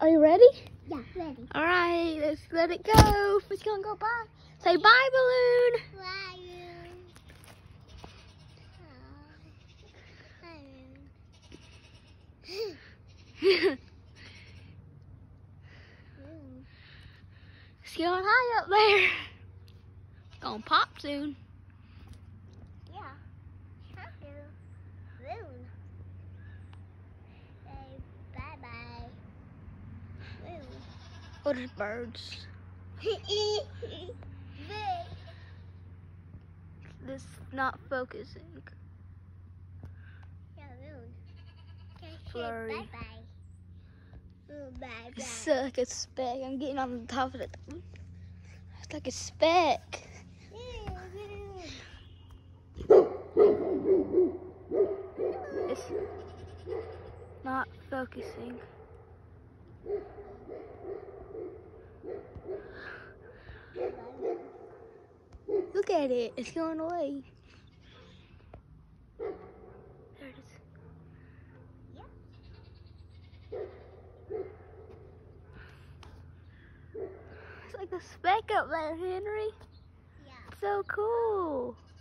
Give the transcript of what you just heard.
Are you ready? Yeah, ready. All right, let's let it go. It's gonna go by. Say bye, balloon. Bye. It's going high up there. Gonna pop soon. Yeah. Thank you. Balloon. Say bye-bye. Balloon. Oh, there's birds. This is not focusing. Yeah, balloon. Okay, say Blurry. bye-bye. Balloon, bye-bye. It's like a speck. I'm getting on the top of it. It's like a speck. It's not focusing. Look at it. It's going away. There it is. It's like a speck up there, Henry. Yeah. So cool.